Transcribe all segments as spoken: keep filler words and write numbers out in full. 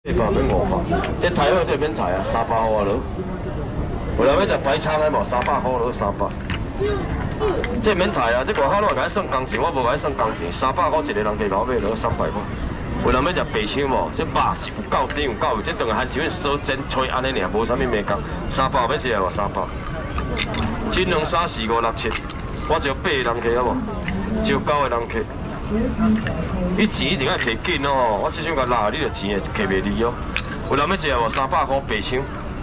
四百免五百，这台货这免菜啊，三百块啊落。有人要食白鲳的无？三百块落三百。这免菜啊，这外口拢会甲算工钱，我无甲算工钱，三百块一个人加老买落三百块。有人要食白鲳无？这肉是有够甜有够味，这顿含像烧煎吹安尼尔，无啥物美感。三百要食无？三百。一两三四五六七，我招八个人客好无？招九个人客。 你钱一定要摕紧哦！我即想甲拉，你着钱会摕袂离哦。有人要食无？三百块白鲳，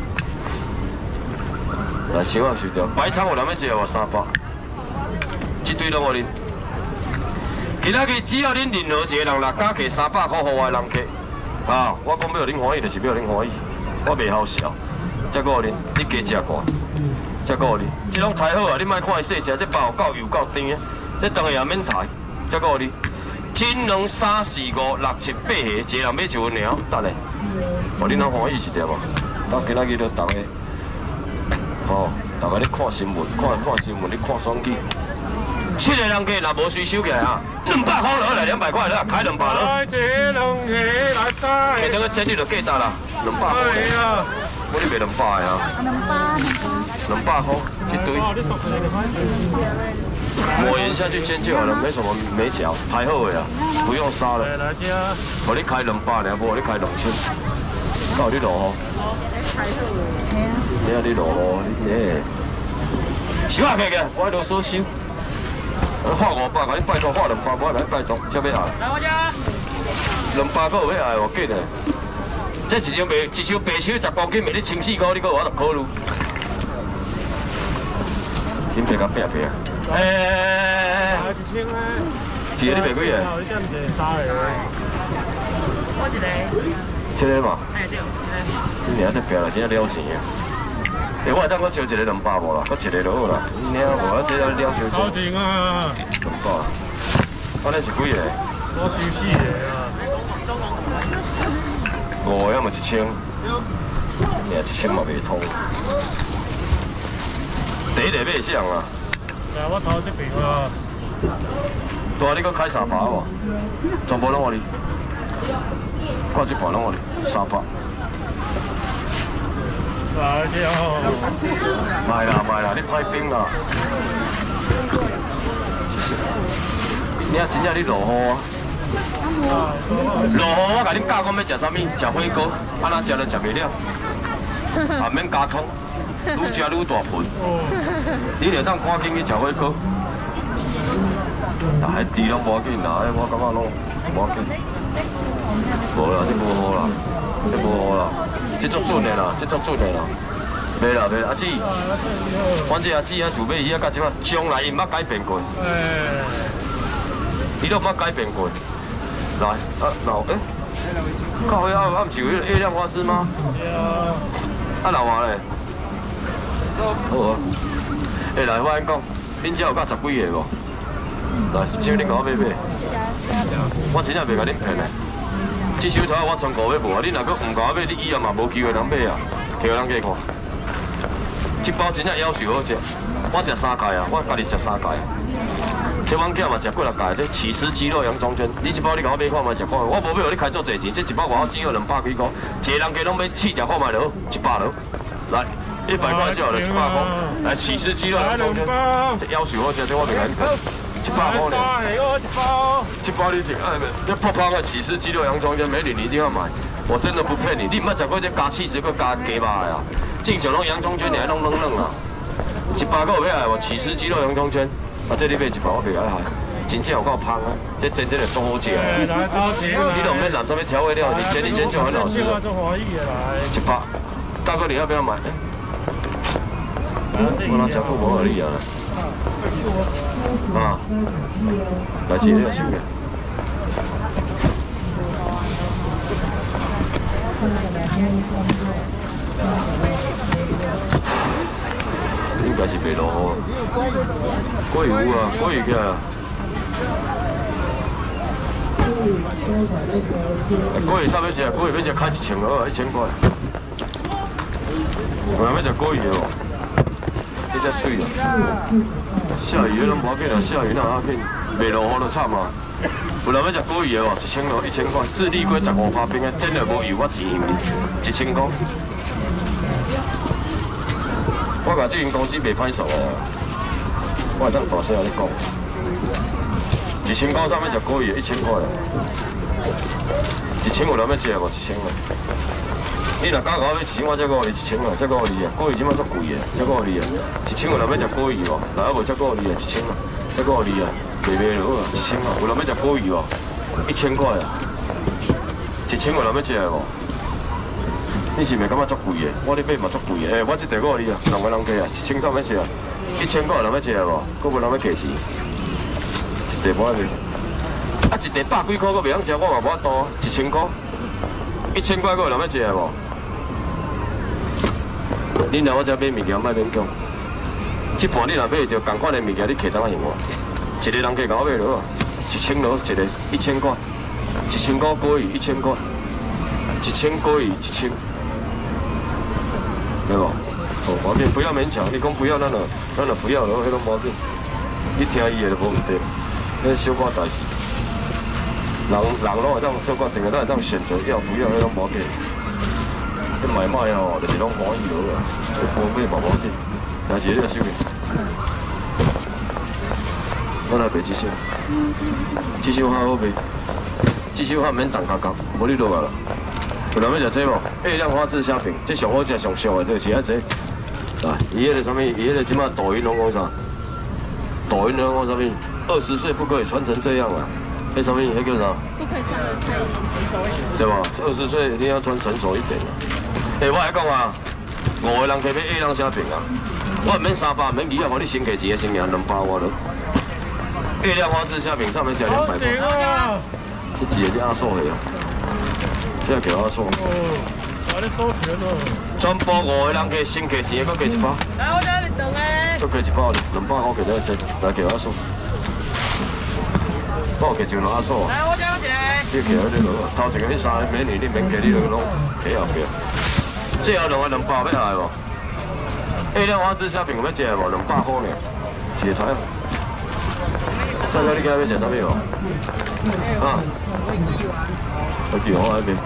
来鲳啊收掉。白鲳有人要食无？三百，一堆拢互恁。今仔日只要恁任何一个人来加起三百块，互我的人客，啊！我讲要恁欢喜，就是要恁欢喜。我袂好笑，才顾恁，你加食过，才顾恁。即拢太好啊！你莫看伊细只，这肉有够油够甜的，这当然也免抬。 再讲你，一两三四五六七八个，一个人买一份尔，等下，互恁人欢喜一点无？到今仔日就逐个，吼，逐个咧看新闻，看看新闻，咧看选举。七个人客，若无需收起来啊，两百块落来，两百块落，开两百落。开一两个来塞。下等个钱你就价值啦，两百块。我你卖两百个啊？两百，两百块一堆。 抹盐下去煎就好了，没什么没嚼，太好了呀，不用杀了。我你开两百呢，无你开两千，够你落吼。你啊你落吼，你诶，收下去个，我喺度收收。花五百，你拜托花两百，我来拜托，才要下。来我家。两百个有要下哦，紧的。这一箱白一箱白手十公斤，卖你千四块，你搁我就考虑。恁别甲拼拼啊！ 诶，一千啊！一个你卖几个？三个。我一个。七个嘛？哎对，七个。你明仔拼了，真正了钱啊！诶，我当我招一个两百无啦，搁一个就好啦。你啊，无啊，这了了烧钱。好钱啊！两百。安尼是几个？我收四个啊。五个嘛一千。你啊一千嘛袂通。第一个买啥啊？ 我头这边啊，大你搁开三百无？全部拢我哩，看这盘拢我哩，三百。来着。卖啦卖啦，你派兵啦。你啊真正你落雨啊？落雨我甲恁教讲要食啥物？食火锅，安那食都食袂了，也免加汤。 愈食愈大盆，你着当赶紧去食火锅。但系猪拢无要紧啦，我感觉拢无要紧。无啦，这无好啦，这无好啦，这足准的啦，这足准的啦。袂啦袂啦，阿姊，阮这阿姊啊，自买鱼啊，到即摆从来伊毋捌改变过。伊都毋捌改变过。来，啊老诶，靠尾啊，啊毋是有月亮花枝吗？啊老王嘞？ 好啊！诶，来，我安讲，恁遮有到十几个无？来，只恁甲我买买。我真正袂甲恁骗的。这手头我全国要无啊！恁若搁唔甲我买，你以后嘛无机会通买啊！摕互人家看。这包真正夭寿好食，我食三届啊！我家己食三届。这阮囝嘛食几六届，这起司鸡肉洋葱圈，你这包你甲我买看卖食看，我无要互你开做侪钱，这一包外口只要两百几块，一个人家拢买试食看卖落，一百落，来。 一百块就好了，一百块。来，起司鸡肉洋葱圈，这夭寿好食，这我袂敢骗。一百块呢？一包。一包你听，哎，这泡泡的起司鸡肉洋葱圈，美女你一定要买，我真的不骗你。你唔捌食过这加起司搁加鸡肉的啊？正常拢洋葱圈，你还弄弄弄啊。一百个有要来无？起司鸡肉洋葱圈，啊，这你买一包我袂甲你害。真正有够香啊！这真正的足好食啊！你都唔免揽什么调味料，你煎你煎就很好吃了。一百，大哥你要不要买？ 我那食久无互你啊！啊，来一个收个。应该是袂落雨。过有啊，过有起来啊。过鱼啥要食？过鱼要食开一千二，一千块。我要食过鱼哦。 这只水啊！下雨拢无要紧啊，下雨哪要紧？袂落雨就惨啊！ 有人要食鲑鱼的哦，一千咯，一千块。智利龟十五趴冰的，真的无油，我钱用一千块。我甲这间公司袂歹数哦，我会当大声咧讲。一千块上面食鲑鱼，一千块。一千有人要食无？一千啊！你若讲我要一千，我才五你一千啊，才五你啊。鲑鱼即摆足贵的，才五你啊。一千有人要食鲑鱼无？若还无才五你啊，一千啊，才五你啊。卖卖落啊，一千啊！有人要食鲑鱼无？一千块啊！一千有人要食无？你是袂感觉足贵的？我咧买嘛足贵的。诶、欸，我即地五你啊，两个人客啊，一千三要食啊，一千块有人要食无？佫无人要价钱，一地无爱卖。啊，一地百几块佫袂晓食，我嘛无法度啊，一千块，一千块佫有人要食无？你若我遮买物件，莫勉强。即盘你若买着同款的物件，你客当啊用我？一个人客甲我买落啊，一千落一个，一千块，一千块鲑鱼一千块，一千鲑鱼一千，对无？哦，毛病不要勉强，你讲不要，咱就咱就不要咯，迄种毛病。你听伊的就无问题，迄小可代志。人人拢会当做决定，咱会当选择要不要迄种毛病。你买卖哦，就是拢欢喜落啊，无买嘛无紧，但是你要收起。我来卖这首，这首较好卖，这首较免重脚脚，无你落来啦。有人要食这无？月亮花枝虾饼，这上好食上俗的，就是啊这。啊，伊迄个什么？伊迄个即马抖音拢讲啥？抖音拢讲啥物？二十岁不可以穿成这样啊！迄什么？迄叫啥？ 不可以穿得太成熟一点。 对吧？二十岁一定要穿成熟一点啊！诶，我来讲啊，五个人可以买月亮虾饼啊，我免三百，免二百，我你先给一个先赢两百我了。月亮花枝虾饼上面加两百块，这几个是阿寿的啊，这个给阿寿。哦，我咧收钱哦。全部五个人加先给钱，搁加一百。 来，我这里等诶。 搁加一百，两百我给你这，来给阿寿。我给就两阿寿。 来，我这有一个。 你给我这个，头前个迄三个美女，你免给你两个拢给后边。最后两个两百要来无？月亮花枝虾饼有要食无？两百块呢，一个菜。菜菜，你今日要食啥物无？啊？回去我那边。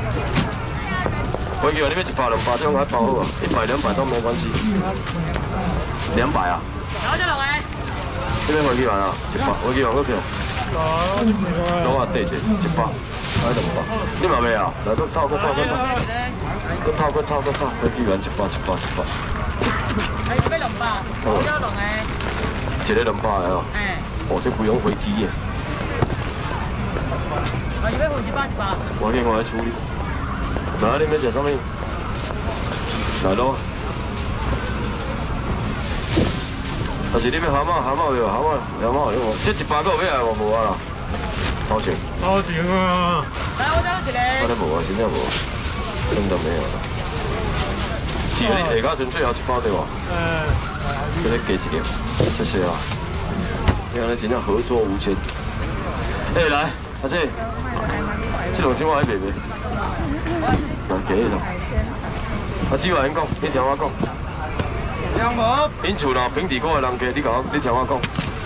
回去你要一百两百，这样还包好啊，一百两百都没关系。两百啊？ 然后这两个。 这边回去完啊，一百，回去完过票。攞下地一一百，还两百。你嘛未啊？来，搁套，搁套，搁套。搁套，搁套，搁套，回去完一百，一百，一百。 哎，要两百，我这两个。 一个两百个哦。哎。哦，这不用回机耶。 啊，你要回一百一百。 我另外处理。来，你要食啥物？来咯。但是你要蛤蟆，蛤蟆有，蛤蟆，蛤蟆有无？这一百个有要来无？无啊啦。多少钱？ 多少钱啊？ 来，我这有一个。 我咧无啊，真正无，真的没有了。是啊，你下家剩最后一包对无？嗯。给你加一个，谢谢啊。你看你真正合作无间。哎，来，阿姐，这两千我还卖袂？来，给你咯。阿姊话因讲，你听我讲。两毛。因厝若平地锅的人家，你甲我，你听我讲。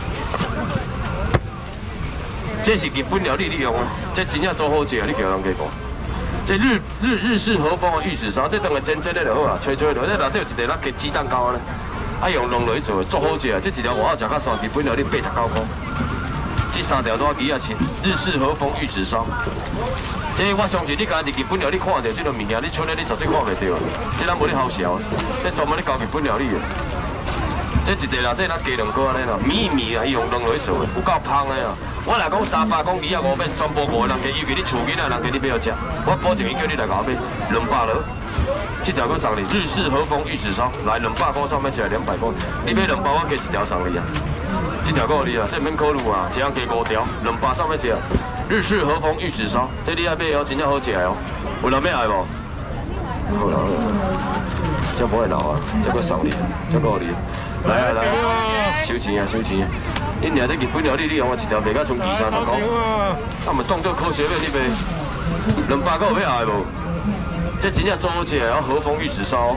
这是日本料理你用啊，这真正做好食，你叫人家讲。这日日日式和风的玉子烧，这当个煎煎的就好啊，吹吹落，这内底有一个咱加鸡蛋糕咧，啊用弄落去做，做好食啊！这一条外口食较爽，日本料理八十九块。这三条多几啊钱？日式和风玉子烧。这我相信你家伫日本料理看到这种物件，你厝内你绝对看袂到。这咱无咧好笑，这专门咧教日本料理的。这一地啦，这咱加两个安尼啦，米米啊，伊用弄落去做的，有够香的啊！我来讲三百，讲二啊五免，全部五个人加，尤其你厝囡仔人家你买好食，我保证伊叫你来甲我买两百了。这条我送你，日式和风玉子烧，来两百块上面起来两百块，你买两包我加一条送你啊。这条够你啊，这免考虑啊，一样加五条，两百上面起来。日式和风玉子烧，这你爱买哦，真正好食哦。有人要来无？好啦好啦，这不会老啊，这个送你，这个你。来啊来啊，收钱啊收钱啊！恁俩这日本料理，你用我一条卖到剩二三十块，啊，咪当做科学面你卖，两百个有要来无？这真正做好食哦，和风玉子烧。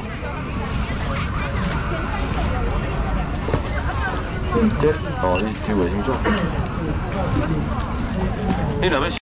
这哦，你抽卫生纸。 你若要